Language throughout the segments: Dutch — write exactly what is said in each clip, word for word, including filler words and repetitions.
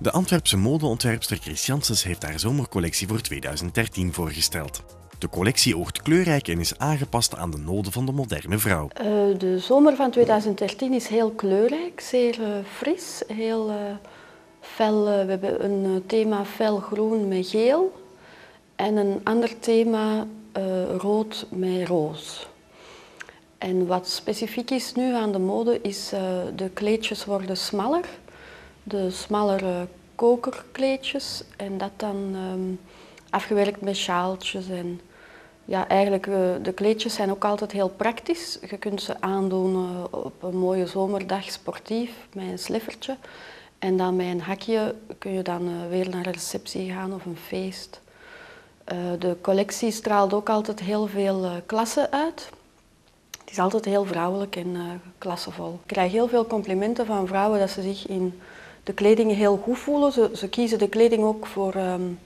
De Antwerpse modeontwerpster Chris Janssens heeft haar zomercollectie voor tweeduizend dertien voorgesteld. De collectie oogt kleurrijk en is aangepast aan de noden van de moderne vrouw. Uh, de zomer van tweeduizend dertien is heel kleurrijk, zeer uh, fris, heel uh, fel. Uh, we hebben een thema felgroen met geel en een ander thema uh, rood met roos. En wat specifiek is nu aan de mode is uh, de kleedjes worden smaller. De smallere kokerkleedjes en dat dan um, afgewerkt met sjaaltjes. En ja, eigenlijk, uh, de kleedjes zijn ook altijd heel praktisch. Je kunt ze aandoen uh, op een mooie zomerdag sportief met een sleffertje. En dan met een hakje kun je dan uh, weer naar een receptie gaan of een feest. Uh, de collectie straalt ook altijd heel veel uh, klasse uit. Het is altijd heel vrouwelijk en uh, klassevol. Ik krijg heel veel complimenten van vrouwen dat ze zich in de kleding heel goed voelen. Ze, ze kiezen de kleding ook voor um,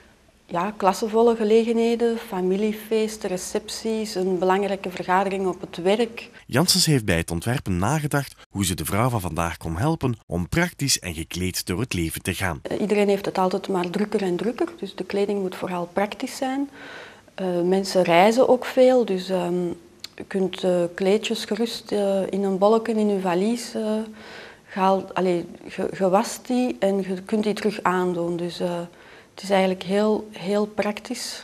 ja, klassevolle gelegenheden, familiefeesten, recepties, een belangrijke vergadering op het werk. Janssens heeft bij het ontwerpen nagedacht hoe ze de vrouw van vandaag kon helpen om praktisch en gekleed door het leven te gaan. Iedereen heeft het altijd maar drukker en drukker, dus de kleding moet vooral praktisch zijn. Uh, mensen reizen ook veel, dus um, je kunt uh, kleedjes gerust uh, in een bolletje in je valies uh, Haal, allee, je, je wast die en je kunt die terug aandoen. Dus uh, het is eigenlijk heel, heel praktisch.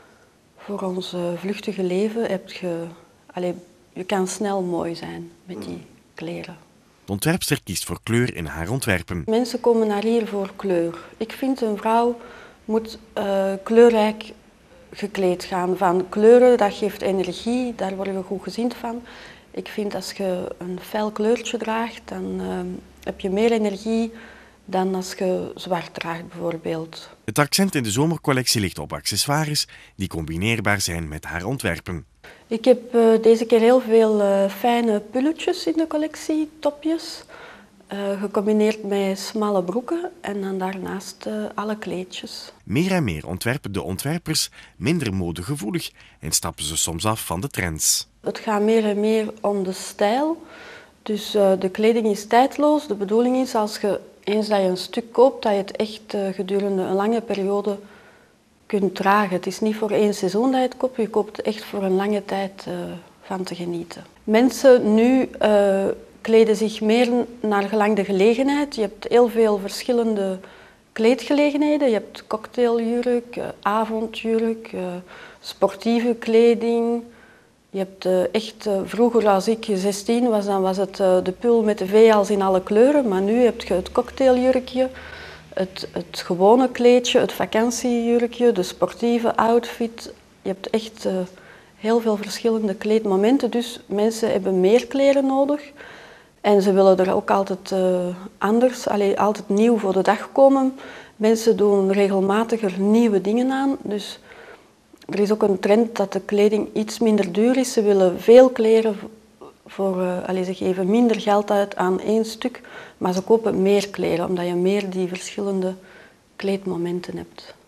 Voor ons uh, vluchtige leven heb je, allee, je kan snel mooi zijn met die kleren. De ontwerpster kiest voor kleur in haar ontwerpen. Mensen komen naar hier voor kleur. Ik vind een vrouw moet uh, kleurrijk gekleed gaan. Van kleuren, dat geeft energie, daar word je goed gezien van. Ik vind als je een fel kleurtje draagt, dan uh, heb je meer energie dan als je zwart draagt bijvoorbeeld. Het accent in de zomercollectie ligt op accessoires die combineerbaar zijn met haar ontwerpen. Ik heb uh, deze keer heel veel uh, fijne pulletjes in de collectie, topjes. Uh, gecombineerd met smalle broeken en dan daarnaast uh, alle kleedjes. Meer en meer ontwerpen de ontwerpers minder modegevoelig en stappen ze soms af van de trends. Het gaat meer en meer om de stijl. Dus uh, de kleding is tijdloos. De bedoeling is als je eens dat je een stuk koopt, dat je het echt uh, gedurende een lange periode kunt dragen. Het is niet voor één seizoen dat je het koopt, je koopt het echt voor een lange tijd uh, van te genieten. Mensen nu uh, kleden zich meer naar gelang de gelegenheid. Je hebt heel veel verschillende kleedgelegenheden. Je hebt cocktailjurk, uh, avondjurk, uh, sportieve kleding. Je hebt uh, echt, uh, vroeger als ik zestien was, dan was het uh, de pul met de V-hals in alle kleuren. Maar nu heb je het cocktailjurkje, het, het gewone kleedje, het vakantiejurkje, de sportieve outfit. Je hebt echt uh, heel veel verschillende kleedmomenten. Dus mensen hebben meer kleren nodig. En ze willen er ook altijd uh, anders, allee, altijd nieuw voor de dag komen. Mensen doen regelmatiger nieuwe dingen aan. Dus er is ook een trend dat de kleding iets minder duur is. Ze willen veel kleren, voor, uh, allee, ze geven minder geld uit aan één stuk, maar ze kopen meer kleren, omdat je meer die verschillende kleedmomenten hebt.